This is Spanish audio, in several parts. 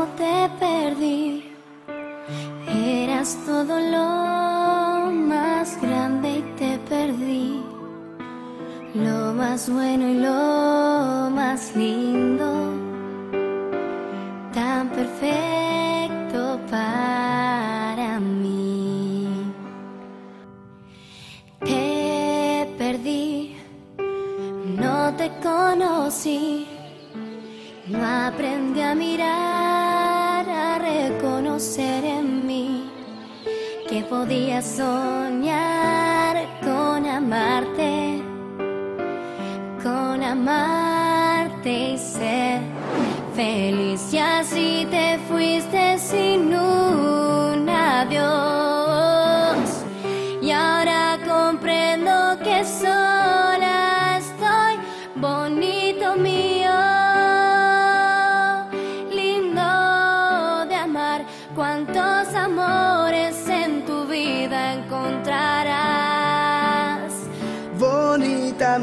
cuando te perdí. Eras todo lo más grande y te perdí. Lo más bueno y lo más lindo, tan perfecto para mí. Te perdí, no te conocí, no aprendí a mirar, a reconocer en mí que podía soñar con amarte y ser feliz. Y así te fuiste sin un adiós. Y ahora comprendo que sola estoy, bonito mío, lindo de amar. Cuántos amores en tu vida encontrarás. Bonita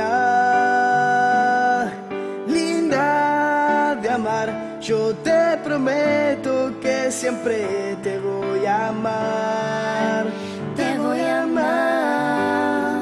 mía, linda de amar, yo te prometo que siempre te voy a amar. Te voy a amar.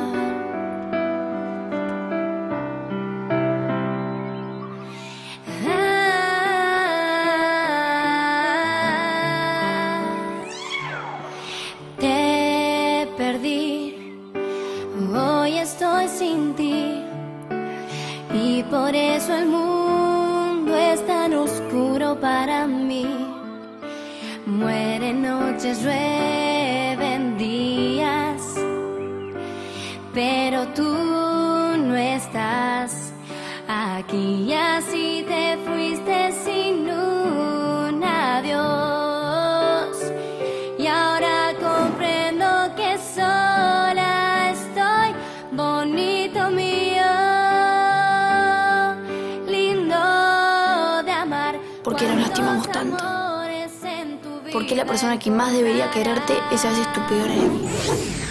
Te perdí, hoy estoy sin ti, y por eso el mundo es tan oscuro para mí. Mueren noches, llueven días, pero tú no estás aquí. Y así te fuiste sin un adiós. Y ahora comprendo que sola estoy, bonito mío, lindo de amar. ¿Por qué nos lastimamos tanto? ¿Por qué la persona que más debería quererte es a veces tu peor enemigo?